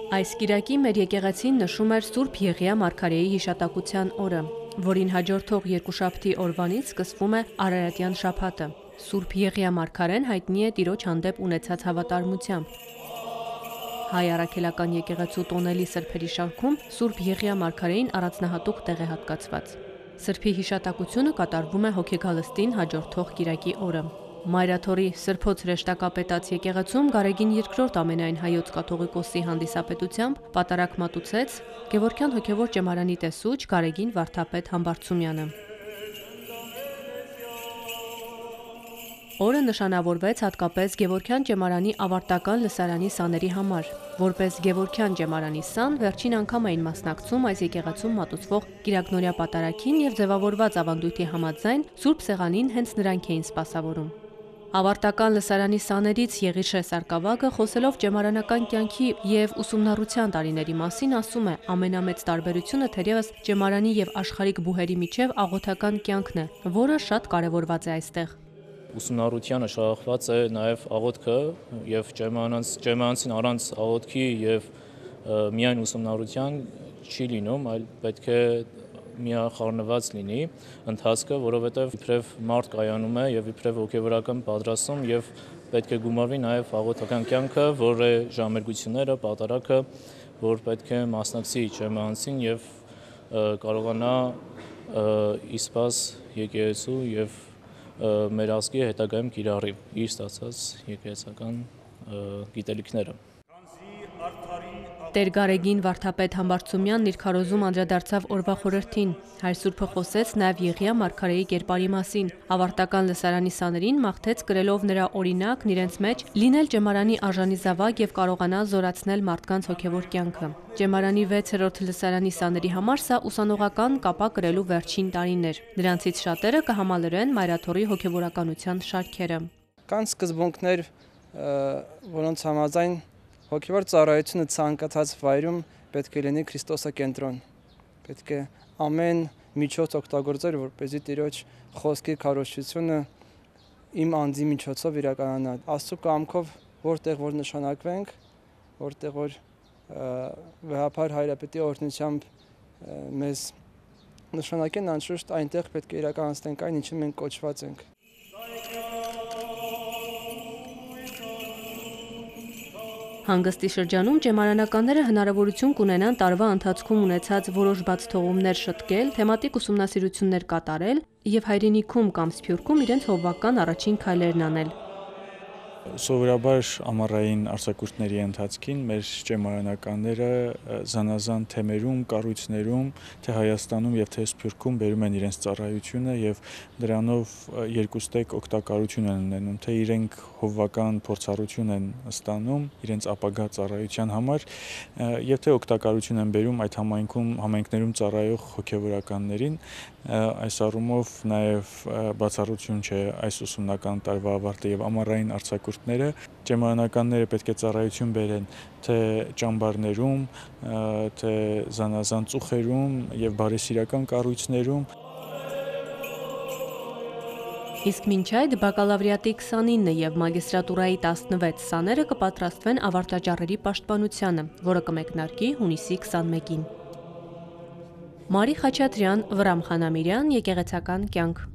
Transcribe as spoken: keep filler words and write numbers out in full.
Այս կիրակի մեր եկեղեցին նշում էր Սուրբ Եղիա Մարգարեի հիշատակության օրը, որին հաջորդող երկուշաբթի օրվանից սկսվում է Արարատյան շաբաթը։ Սուրբ Եղիա Մարգարեն հայտնի է Տիրոջ հանդեպ ունեցած հավատարմությամբ։ Հայ առաքելական եկեղեցու տոնելի սրբերի շարքում Սուրբ Եղիա Մարգարեին առանձնահատուկ տեղ է հատկացված։ Սրբի հիշատակությունը կատարվում է հոգեգալստին հաջորդող կիրակի օրը։ Մայրաթորի Սրբոց հրեշտակապետած եկեղեցում Գարեգին երկրորդ ամենայն հայոց կաթողիկոսի հանդիսապետությամբ պատարագ մատուցեց Գևորգյան հոգևոր ճեմարանի տեսուչ Գարեգին Վարդապետ Համբարձումյանը։ Օրը նշանավորվեց հատկապես Գևորգյան ճեմարանի ավարտական լսարանի սաների համար։ Որպես Գևորգյան ճեմարանի սան վերջին անգամ էին մասնակցում այս եկեղեցում մատուցվող կիրակնօրյա պատարագին եւ ձևավորված ավանդույթի համաձայն Սուրբ Սեղանին հենց նրանք էին սպասավորում։ Ավարտական լսարանի սաներից Եղիշե Սարգսակը խոսելով ճեմարանական կյանքի եւ ուսումնառության տարիների մասին ասում է. ամենամեծ տարբերությունը թերևս ճեմարանի եւ աշխարհիկ բուհերի միջև աղոթական կյանքն է, որը շատ կարեւորված է այստեղ։ Ուսումնառությանը շահախված է նաեւ աղոթքը եւ ճեմանցին առանց աղոթքի եւ միայն ուսումնառության չի լինում, այլ պետք է միախառնված լինի ընթացքը, որովհետև իբրև մարդ կայանում է եւ իբրև հոգեվորական պատրաստում եւ պետք է գումարվի նաեւ աղոթական կյանքը, որը ժամերգությունները, պատարագը, որ պետք է մասնակցի ճեմանցին եւ կարողանա իսպաս եկեղեցու եւ մեր ազգի հետագայում կիրառի իր ստացած եկեղեցական գիտելիքները։ Տեր Գարեգին Վարդապետ Համբարձումյանն իր քարոզում անդրադարձավ օրվա խորհրդին։ Հայր Սուրբը խոսեց նաև Եղիա Մարգարեի կերպարի մասին։ Ավարտական լսարանի սաներին մաղթեց կրելով նրա օրինակն իրենց մեջ լինել ճեմարանի արժանի զավակ եւ կարողանալ զորացնել մարդկանց հոգեվոր կյանքը։ Ճեմարանի վեցերորդ լսարանի սաների համար սա ուսանողական կապա կրելու վերջին տարին էր։ Դրանցից շատերը կհամալրեն Մայրաթորի հոգեվորականության շարքերը։ Կան սկզբունքներ, որոնց համաձայն հոգևոր ծառայությունը ցանկացած վայրում պետք է լինի Քրիստոսակենտրոն։ Պետք է ամեն միջոց օգտագործել, որպեսզի Տիրոջ խոսքի քարոզչությունը իմ անձի միջոցով իրականանա։ Աստծո կամքով որտեղ որ նշանակվենք, որտեղ որ վեհապար Հայրապետի օրհնությամբ մեզ նշանակեն, անշուշտ այնտեղ պետք է իրականացնենք այն, ինչին մենք կոչված ենք։ Հանգստի շրջանում ճեմարանականները հնարավորություն կունենան տարվա ընթացքում ունեցած որոշ բացթողումներ շտկել, թեմատիկ ուսումնասիրություններ կատարել եւ հայրենիքում կամ Սփյուռքում իրենց հովվական առաջին քայլերն անել։ Սովորաբար ամառային արձակուրդների ընթացքին մեր ճեմարանականները զանազան թեմերում, կառույցներում, թե Հայաստանում եւ թե Սփյուռքում բերում են իրենց ծառայությունը եւ դրանով երկուստեք օգտակարություն են ունենում, թե իրենք հովվական փորձառություն են ստանում իրենց ապագա ծառայության համար եւ թե օգտակարություն են բերում այդ համայնքում համայնքներում ծառայող հոգեվորականներին։ Այս առումով նաեւ բացառություն չէ այս ուսումնական տարվա ավարտը եւ ամառային արձակուրդները ճեմարանականները պետք է ծառայություն բերեն թե ճամբարներում, թե զանազան ծուխերում եւ բարեսիրական կառույցներում։ Իսկ մինչ այդ բակալավրիատի քսանինը եւ մագիստրատուրայի տասնվեց սաները կպատրաստվեն ավարտաճառերի պաշտպանությանը, որը կմեկնարկի հունիսի քսանմեկին։ Մարի Խաչատրյան, Վրամ Խանամիրյան, Եկեղեցական կյանք։